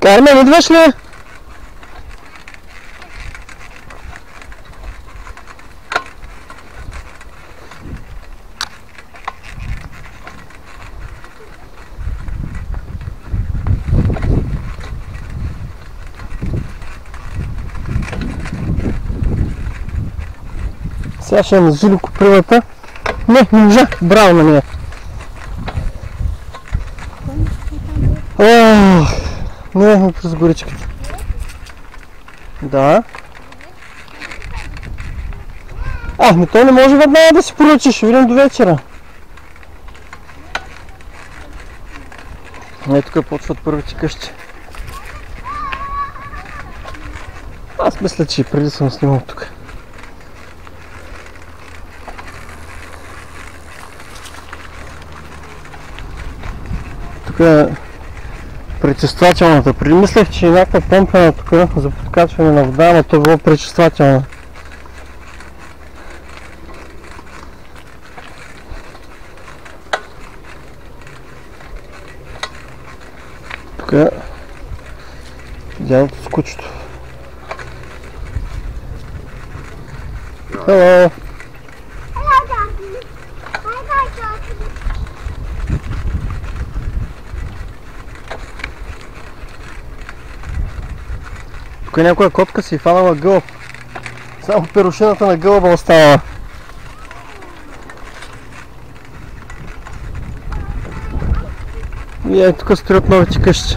Кармен, идваш ли? Сега ще имам Жилю купривата. Не можа. Браво на нея. Не, през горичката. Да. То не може веднага да си поръчиш. Ще видим до вечера. Тук почват първите къщи. Аз мисля, че и преди съм снимал тук. Тук е пречиствателната. Преди мислех, че е някаква помпена тук за подкачване на вода, но то било пречиствателна. Тук е дядото с кучето. Hello! Тук някоя котка си фанала гълъб. Само перушината на гълъба останала. И тук строят новите къщи.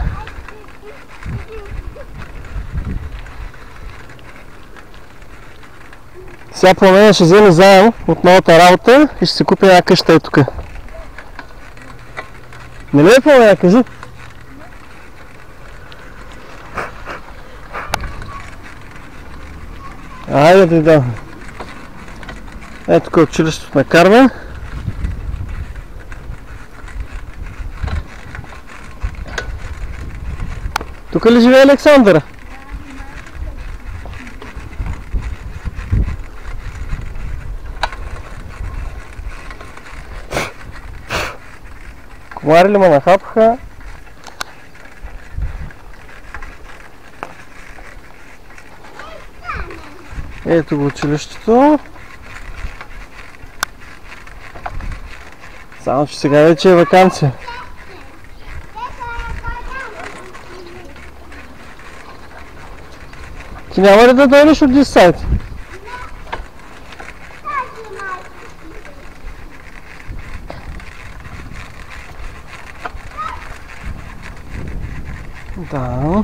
Сега Пламена ще вземе заем от новата работа и ще си купи една къща и тук. Не ли е, Пламена, кажи? Айде да дойдем. Тук е училището на Кармен. Тук ли живее Александър? Комари ли ме нахапаха? Ето го училището. Само че сега вече е ваканция. Ти няма ли да дойдеш от this side? Да.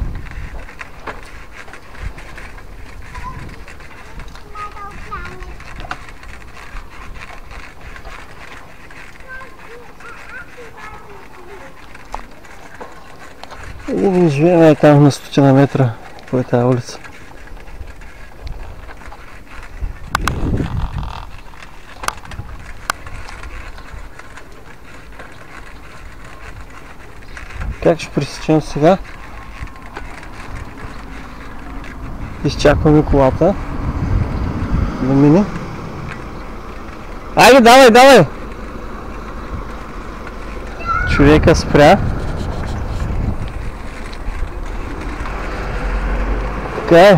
И да живеем там на 100 метра по тази улица. Как ще пресечем сега? Изчакваме колата да мине. Айде, давай, давай! Човека спря. Така е.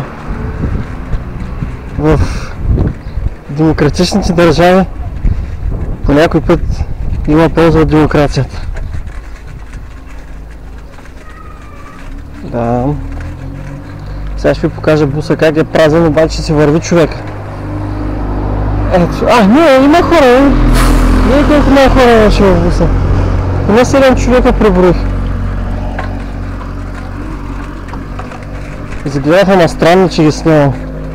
В демократичните държави по някой път има полза от демокрацията. Да. Сега ще ви покажа буса как е празен, обаче си върви човек. Ето. Не, има хора. Не е колко много хора имаше в буса. Поне 7 човека преброих. Загледаха ма странно, че ги снимам.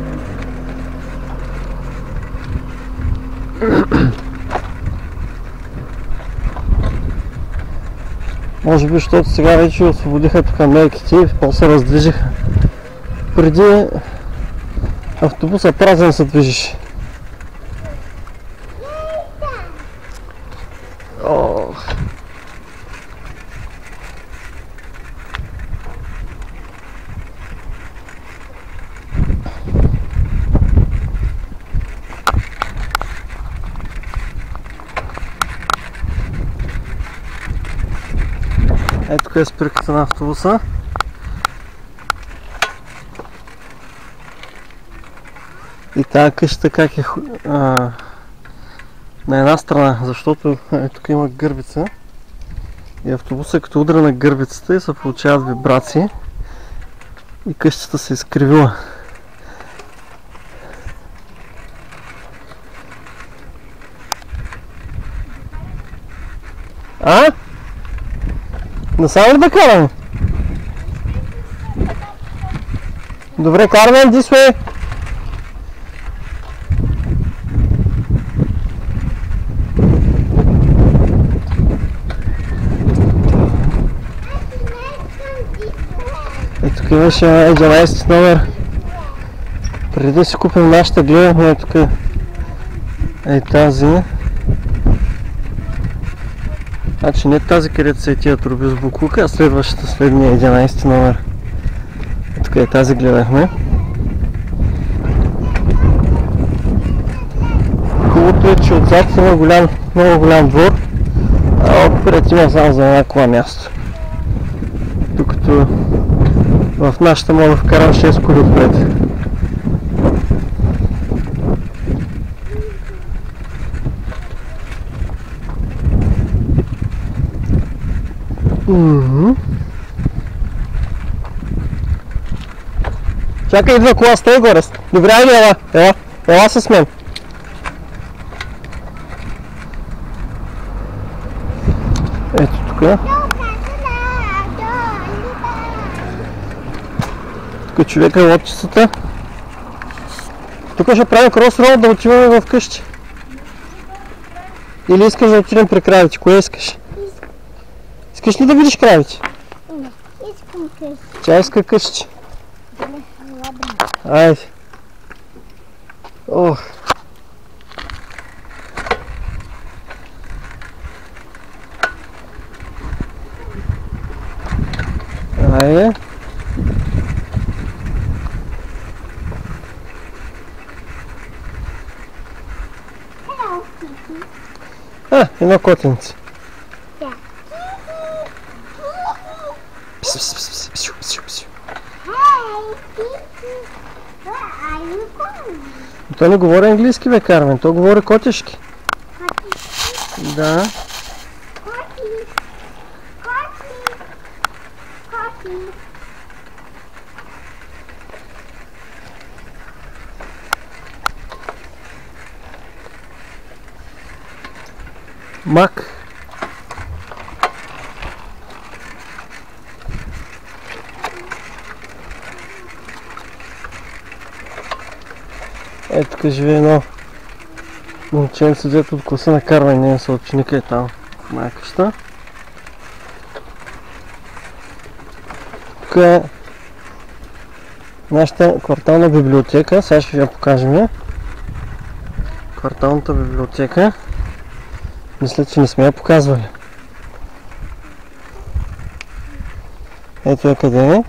Може би, защото сега вече освободиха тук мейките и после се раздвижиха. Преди автобуса празен се движиш. Ето тук е спирката на автобуса. И тази къща как е на една страна, защото тук има гърбица и автобуса като удра на гърбицата и се получават вибрации и къщата се изкривила. Насам ли да караме? Добре, караме this way. Тук имаше 11 номер. Преди да си купим нашата, гледахме тук е тази. Значи не тази, където са и тия труби с буклука, а следващата, следния 11 номер. Тук е тази, гледахме. Хубавото е, че отзад има много голям двор, а отпред има само за една кола място. Докато в нашата мога да вкарам 6 коли отпред. Чакай, идва кола, стой горе. Добре, айде, ела с мен. Ето тук. Тук човека е лодчицата. Тук ще правим кросроуд да отиваме в къщи. Или искаш да отидем при кравите? Кое искаш? Искаш ли да видиш кравите? Не, искам къщи. Тя иска къщи. Айде. Ох. Айде. Едно котенце. Той не говори английски, бе, Кармен, той говори котешки. Да. Мак. Ето тук живее едно момченце, дето от класа на Кармен, не са ученика е там в моя къща. Тук е нашата квартална библиотека, сега ще ви я покажем. Кварталната библиотека. Мисля, че не сме я показвали. Ето е къде е.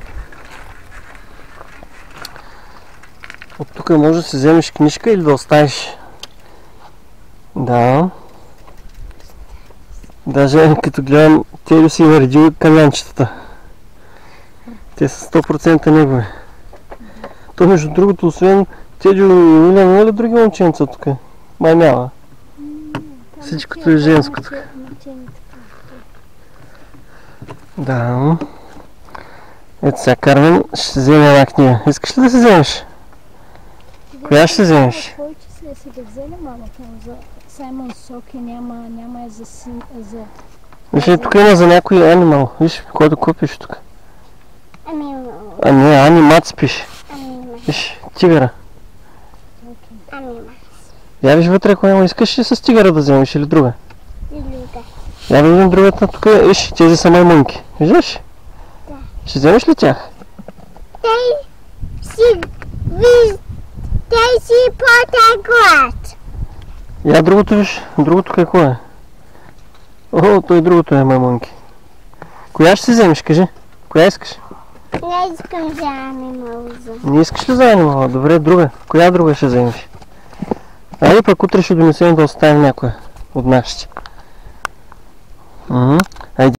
От тук може да си вземеш книжка или да оставиш. Да. Даже като гледам, Телю си наредил камянчетата. Те са 100% негови. То между другото, освен Телю и Уилян, има ли други момченца тук? Май няма. Всичкото е женско тук. Да. Ето сега, Кармен, ще си вземе една книга. Искаш ли да си вземеш? Коя ще вземеш? Повече си да вземе, мама, там за Саймон Соки няма за... Виж, тук има за някой анимал. Виж, който купиш тук. А не, анимац пише. Виж, тигъра. Я виж вътре, кое има. Искаш ли с тигъра да вземеш или друга? Я видим другата тук. Виж, тези са маймунки. Виждаш? Да. Ще вземеш ли тях? Те си потеглят. Я другото виж. Другото какво е? О, той другото е маймунки. Коя ще си вземеш, кажи? Коя искаш? Не искам за анималза. Не искаш ли за анимала? Добре, друга. Коя друга ще вземеш? Айде пък утре ще донесем да оставим някоя от нашите. Айде.